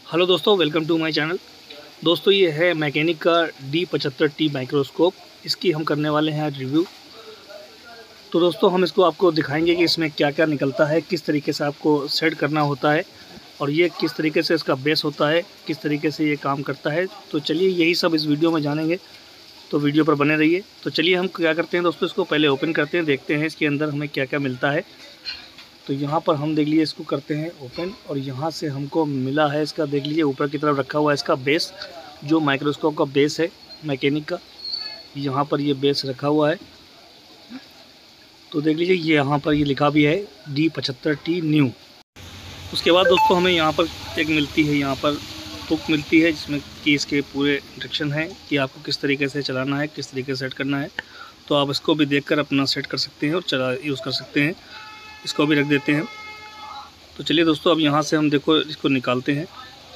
Hello दोस्तों, welcome to my channel. दोस्तों, ये है मैकेनिक का D75T माइक्रोस्कोप। इसकी हम करने वाले हैं आज रिव्यू। तो दोस्तों, हम इसको आपको दिखाएंगे कि इसमें क्या क्या निकलता है, किस तरीके से आपको सेट करना होता है और ये किस तरीके से इसका बेस होता है, किस तरीके से ये काम करता है। तो चलिए यही सब इस वीडियो में जानेंगे, तो वीडियो पर बने रहिए। तो चलिए हम क्या करते हैं दोस्तों, इसको पहले ओपन करते हैं, देखते हैं इसके अंदर हमें क्या क्या मिलता है। तो यहाँ पर हम देख लीजिए इसको करते हैं ओपन, और यहाँ से हमको मिला है इसका, देख लीजिए ऊपर की तरफ रखा हुआ है इसका बेस, जो माइक्रोस्कोप का बेस है मैकेनिक का। यहाँ पर ये बेस रखा हुआ है। तो देख लीजिए ये यहाँ पर ये लिखा भी है D75T न्यू। उसके बाद दोस्तों हमें यहाँ पर एक मिलती है, यहाँ पर बुक मिलती है जिसमें कि इसके पूरे इंस्ट्रक्शन है कि आपको किस तरीके से चलाना है, किस तरीके से सेट करना है। तो आप इसको भी देखकर अपना सेट कर सकते हैं और यूज़ कर सकते हैं। इसको भी रख देते हैं। तो चलिए दोस्तों, अब यहाँ से हम देखो इसको निकालते हैं।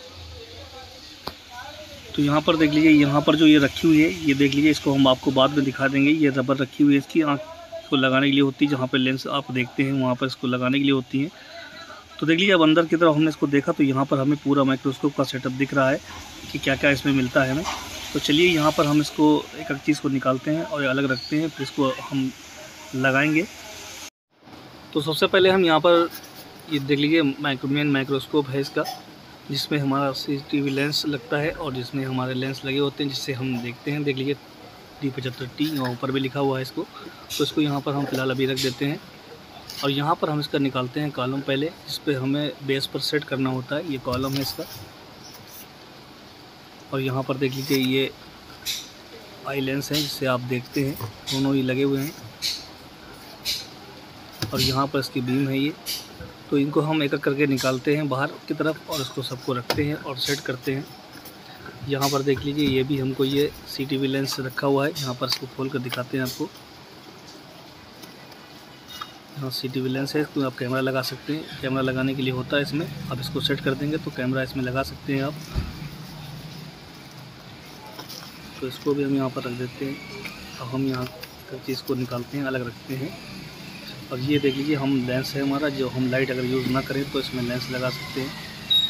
तो यहाँ पर देख लीजिए, यहाँ पर जो ये रखी हुई है, ये देख लीजिए, इसको हम आपको बाद में दिखा देंगे। ये रबर रखी हुई है, इसकी आँख को लगाने के लिए होती है, जहाँ पर लेंस आप देखते हैं वहाँ पर इसको लगाने के लिए होती है। तो देख लीजिए, अब अंदर की तरफ हमने इसको देखा तो यहाँ पर हमें पूरा माइक्रोस्कोप का सेटअप दिख रहा है कि क्या क्या इसमें मिलता है हमें। तो चलिए यहाँ पर हम इसको एक एक चीज़ को निकालते हैं और अलग रखते हैं, फिर इसको हम लगाएंगे। तो सबसे पहले हम यहाँ पर ये देख लीजिए मेन माइक्रोस्कोप है इसका, जिसमें हमारा CCTV लेंस लगता है और जिसमें हमारे लेंस लगे होते हैं, जिससे हम देखते हैं। देख लीजिए D75T यहाँ ऊपर भी लिखा हुआ है इसको। तो इसको यहाँ पर हम फिलहाल अभी रख देते हैं और यहाँ पर हम इसका निकालते हैं कॉलम पहले, जिस पर हमें बेस पर सेट करना होता है। ये कॉलम है इसका। और यहाँ पर देख लीजिए ये आई लेंस है जिससे आप देखते हैं, दोनों ही लगे हुए हैं। और यहाँ पर इसकी बीम है ये। तो इनको हम एक एक करके निकालते हैं बाहर की तरफ और इसको सबको रखते हैं और सेट करते हैं। यहाँ पर देख लीजिए ये भी हमको ये CCTV लेंस रखा हुआ है। यहाँ पर इसको खोल कर दिखाते हैं आपको। यहाँ CCTV लेंस है, इसको आप कैमरा लगा सकते हैं। कैमरा लगाने के लिए होता है इसमें। आप इसको सेट कर देंगे तो कैमरा इसमें लगा सकते हैं आप। तो इसको भी हम यहाँ पर रख देते हैं। अब हम यहाँ हर चीज़ को निकालते हैं, अलग रखते हैं। और ये देख लीजिए हम लेंस है हमारा, जो हम लाइट अगर यूज़ ना करें तो इसमें लेंस लगा सकते हैं।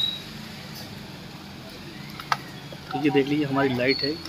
तो ये देख लीजिए हमारी लाइट है,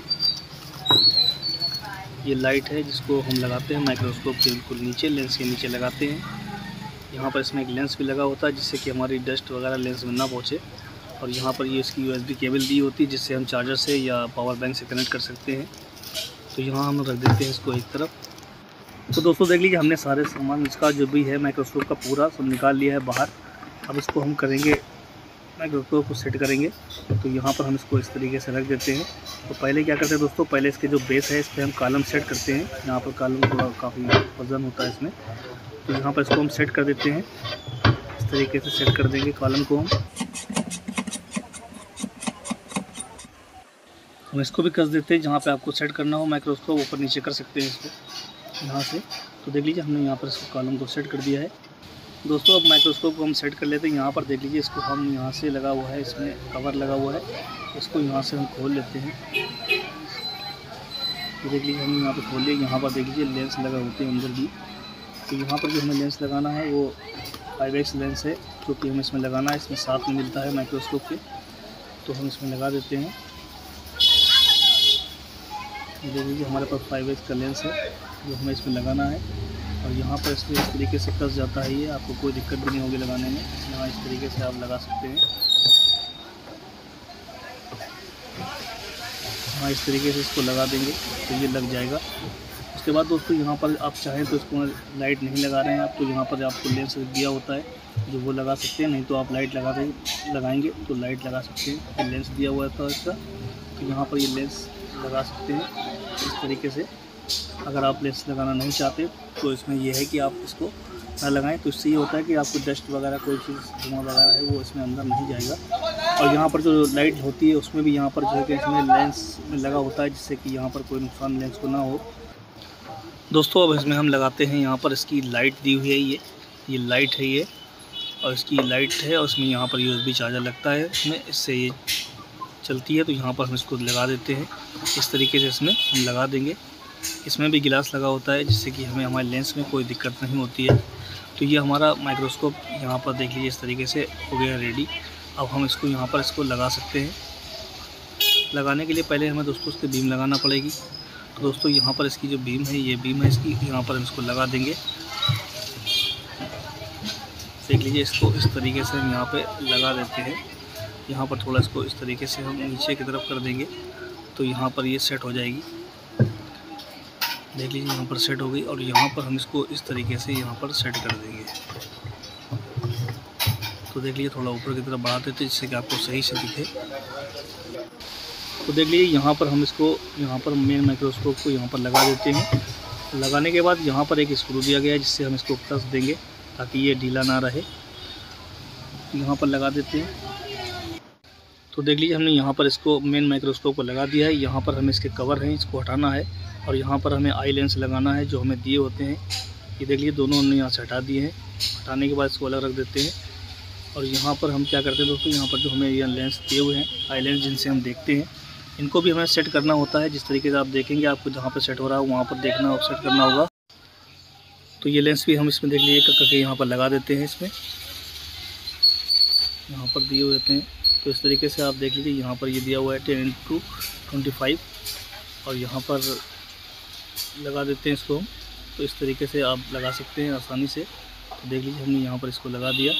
ये लाइट है जिसको हम लगाते हैं माइक्रोस्कोप के बिल्कुल नीचे, लेंस के नीचे लगाते हैं। यहाँ पर इसमें एक लेंस भी लगा होता है जिससे कि हमारी डस्ट वगैरह लेंस में ना पहुँचे। और यहाँ पर ये इसकी USB केबल दी होती है जिससे हम चार्जर से या पावर बैंक से कनेक्ट कर सकते हैं। तो यहाँ हम रख देते हैं इसको एक तरफ। तो दोस्तों देख लीजिए हमने सारे सामान इसका जो भी है माइक्रोस्कोप का पूरा सब निकाल लिया है बाहर। अब इसको हम करेंगे, माइक्रोस्कोप को सेट करेंगे। तो यहाँ पर हम इसको इस तरीके से रख देते हैं। तो पहले क्या करते हैं दोस्तों, पहले इसके जो बेस है इस पर हम कॉलम सेट करते हैं। यहाँ पर कॉलम थोड़ा काफ़ी वजन होता है इसमें। तो यहाँ पर इसको हम सेट कर देते हैं, इस तरीके से सेट कर देंगे कॉलम को हम इसको भी कस देते हैं। जहाँ पे आपको सेट करना हो माइक्रोस्कोप, ऊपर नीचे कर सकते हैं इसको यहाँ से। तो देख लीजिए हमने यहाँ पर इसको कॉलम को सेट कर दिया है। दोस्तों अब माइक्रोस्कोप को हम सेट कर लेते हैं। यहाँ पर देख लीजिए इसको हम यहाँ से लगा हुआ है, इसमें कवर लगा हुआ है, इसको यहाँ से हम खोल लेते हैं। तो देख लीजिए हम यहाँ पर खोल लिए। यहाँ पर देख लीजिए लेंस लगा होते हैं अंदर भी। तो यहाँ पर जो हमें लेंस लगाना है वो 5x लेंस है, जो कि हमें इसमें लगाना है। इसमें साथ में मिलता है माइक्रोस्कोप के, तो हम इसमें लगा देते हैं। देख लीजिए हमारे पास 5x का लेंस है जो हमें इसमें लगाना है। और यहाँ पर इसमें इस तरीके से कस जाता है ये, आपको कोई दिक्कत भी नहीं होगी लगाने में। यहाँ इस तरीके से आप लगा सकते हैं। हाँ, इस तरीके से इसको लगा देंगे तो ये लग जाएगा। उसके बाद दोस्तों यहाँ पर आप चाहें तो इसको लाइट नहीं लगा रहे हैं आप, तो यहाँ पर आपको लेंस दिया होता है जो वो लगा सकते हैं। नहीं तो आप लाइट लगाएंगे तो लाइट लगा सकते हैं। तो लेंस दिया हुआ था इसका, तो यहाँ पर ये लेंस लगा सकते हैं इस तरीके से। अगर आप लेंस लगाना नहीं चाहते तो इसमें यह है कि आप इसको ना लगाएं। तो इससे ये होता है कि आपको डस्ट वगैरह कोई चीज़ धुआं वगैरह है वो इसमें अंदर नहीं जाएगा। और यहाँ पर जो लाइट होती है उसमें भी यहाँ पर जो है कि इसमें लेंस में लगा होता है, जिससे कि यहाँ पर कोई नुकसान लेंस को ना हो। दोस्तों अब इसमें हम लगाते हैं, यहाँ पर इसकी लाइट दी हुई है, ये लाइट है ये, और इसकी लाइट है और इसमें यहाँ पर USB चार्जर लगता है इसमें, इससे ये चलती है। तो यहाँ पर हम इसको लगा देते हैं इस तरीके से, इसमें हम लगा देंगे। इसमें भी गिलास लगा होता है जिससे कि हमें हमारे लेंस में कोई दिक्कत नहीं होती है। तो ये हमारा माइक्रोस्कोप यहाँ पर देख लीजिए इस तरीके से हो गया रेडी। अब हम इसको यहाँ पर लगा सकते हैं। लगाने के लिए पहले हमें दोस्तों इसकी बीम लगाना पड़ेगी। तो दोस्तों यहाँ पर इसकी जो बीम है, ये बीम है इसकी, यहाँ पर हम इसको लगा देंगे। देख लीजिए, इसको इस तरीके से हम यहाँ पे लगा देते हैं। यहाँ पर थोड़ा इसको इस तरीके से हम नीचे की तरफ कर देंगे तो यहाँ पर ये सेट हो जाएगी। देख लीजिए, यहाँ पर सेट हो गई और यहाँ पर हम इसको इस तरीके से यहाँ पर सेट कर देंगे। तो देख लीजिए, थोड़ा ऊपर की तरफ बढ़ा देते जिससे कि आपको सही से दिखे। तो देख लीजिए, यहाँ पर हम इसको यहाँ पर मेन माइक्रोस्कोप को यहाँ पर लगा देते हैं। लगाने के बाद यहाँ पर एक स्क्रू दिया गया है जिससे हम इसको कस देंगे ताकि ये ढीला ना रहे। यहाँ पर लगा देते हैं। तो देख लीजिए, हमने यहाँ पर इसको मेन माइक्रोस्कोप को लगा दिया है। यहाँ पर हमें इसके कवर हैं, इसको हटाना है और यहाँ पर हमें आई लेंस लगाना है जो हमें दिए होते हैं। ये देख लीजिए, दोनों हमने यहाँ से हटा दिए हैं। हटाने के बाद इसको अलग रख देते हैं और यहाँ पर हम क्या करते हैं दोस्तों, यहाँ पर जो हमें ये लेंस दिए हुए हैं, आई लेंस जिनसे हम देखते हैं, इनको भी हमें सेट करना होता है। जिस तरीके से आप देखेंगे, आपको जहाँ पर सेट हो रहा है वहाँ पर देखना और सेट करना होगा। तो ये लेंस भी हम इसमें देख लीजिए करके यहाँ पर लगा देते हैं। इसमें यहाँ पर दिए हुए होते हैं। तो इस तरीके से आप देख लीजिए, यहाँ पर ये दिया हुआ है 10x25 और यहाँ पर लगा देते हैं इसको हम। तो इस तरीके से आप लगा सकते हैं आसानी से। तो देख लीजिए, हमने यहाँ पर इसको लगा दिया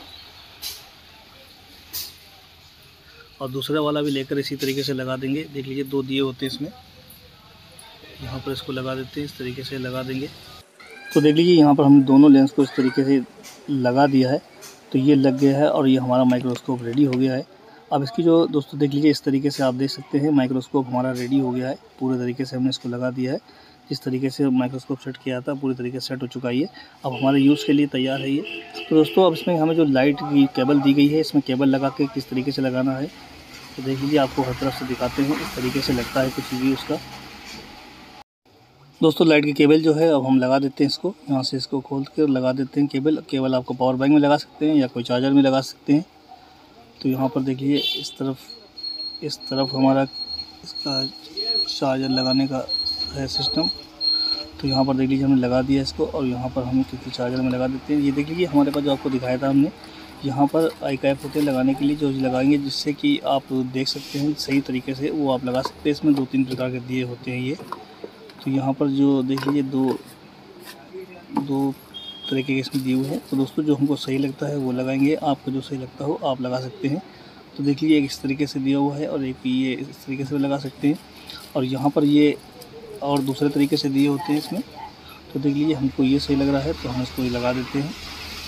और दूसरा वाला भी लेकर इसी तरीके से लगा देंगे। देख लीजिए, 2 दिए होते हैं इसमें। यहाँ पर इसको लगा देते हैं, इस तरीके से लगा देंगे। तो देख लीजिए, यहाँ पर हम दोनों लेंस को इस तरीके से लगा दिया है। तो ये लग गया है और ये हमारा माइक्रोस्कोप रेडी हो गया है। अब इसकी जो दोस्तों देख लीजिए, इस तरीके से आप देख सकते हैं माइक्रोस्कोप हमारा रेडी हो गया है। पूरे तरीके से हमने इसको लगा दिया है। जिस तरीके से माइक्रोस्कोप सेट किया था पूरी तरीके से सेट हो चुका है ये। अब हमारे यूज़ के लिए तैयार है ये। तो दोस्तों, अब इसमें हमें जो लाइट की केबल दी गई है, इसमें केबल लगा के किस तरीके से लगाना है तो देख लीजिए, आपको हर तरफ से दिखाते हैं। इस तरीके से लगता है कुछ भी उसका। दोस्तों, लाइट की केबल जो है अब हम लगा देते हैं इसको। यहाँ से इसको खोल के लगा देते हैं केबल आपको पावर बैंक में लगा सकते हैं या कोई चार्जर में लगा सकते हैं। तो यहाँ पर देख लीजिए, इस तरफ हमारा इसका चार्जर लगाने का है सिस्टम। तो यहाँ पर देख लीजिए, हमने लगा दिया इसको और यहाँ पर हम किसी चार्जर में लगा देते हैं। ये देख लीजिए, हमारे पास जो आपको दिखाया था हमने, यहाँ पर आई कैप होते हैं लगाने के लिए जो लगाएंगे, जिससे कि आप देख सकते हैं सही तरीके से वो आप लगा सकते हैं। इसमें 2-3 प्रकार के दिए होते हैं ये। तो यहाँ पर जो देख लीजिए, दो तरीके के इसमें दिए हुए हैं। तो दोस्तों, जो हमको सही लगता है वो लगाएंगे, आपको जो सही लगता हो आप लगा सकते हैं। तो देख लीजिए, एक इस तरीके से दिया हुआ है और एक ये इस तरीके से लगा सकते हैं और यहाँ पर ये और दूसरे तरीके से दिए होते हैं इसमें। तो देख लीजिए, हमको ये सही लग रहा है तो हम इसको ये लगा देते हैं।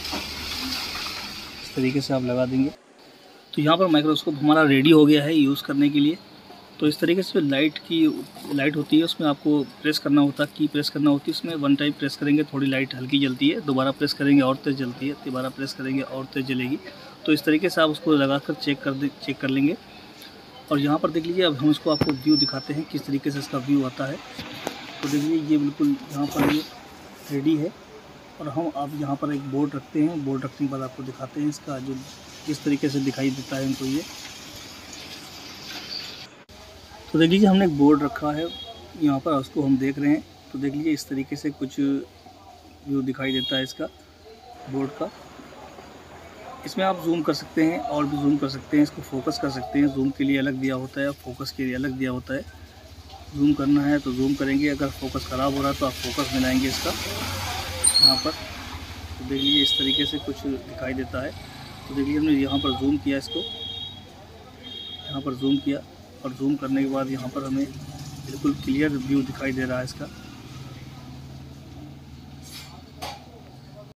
इस तरीके से आप लगा देंगे। तो यहाँ पर माइक्रोस्कोप हमारा रेडी हो गया है यूज़ करने के लिए। तो इस तरीके से लाइट होती है, उसमें आपको प्रेस करना होता है, की प्रेस करना होती है। इसमें 1 टाइम प्रेस करेंगे थोड़ी लाइट हल्की जलती है, दोबारा प्रेस करेंगे और तेज़ जलती है, दोबारा प्रेस करेंगे और तेज़ जलेगी। तो इस तरीके से आप उसको लगाकर चेक कर लेंगे। और यहाँ पर देख लीजिए, अब हम इसको आपको व्यू दिखाते हैं किस तरीके से इसका व्यू आता है। तो देखिए, ये बिल्कुल यहाँ पर ये रेडी है और हम अब यहाँ पर एक बोर्ड रखते हैं। बोर्ड रखने के बाद आपको दिखाते हैं इसका जो किस तरीके से दिखाई देता है हमको ये। तो देख लीजिए, हमने एक बोर्ड रखा है यहाँ पर, उसको हम देख रहे हैं। तो देख लीजिए, इस तरीके से कुछ व्यू दिखाई देता है इसका बोर्ड का। इसमें आप जूम कर सकते हैं और भी जूम कर सकते हैं, इसको फोकस कर सकते हैं। जूम के लिए अलग दिया होता है, फोकस के लिए अलग दिया होता है। जूम करना है तो जूम करेंगे, अगर फोकस ख़राब हो रहा है तो आप फोकस में लाएंगे इसका यहाँ पर। तो देख लीजिए, इस तरीके से कुछ दिखाई देता है। तो देखिए, हमने यहाँ पर जूम किया इसको, यहाँ पर जूम किया और जूम करने के बाद यहाँ पर हमें बिल्कुल क्लियर व्यू दिखाई दे रहा है इसका।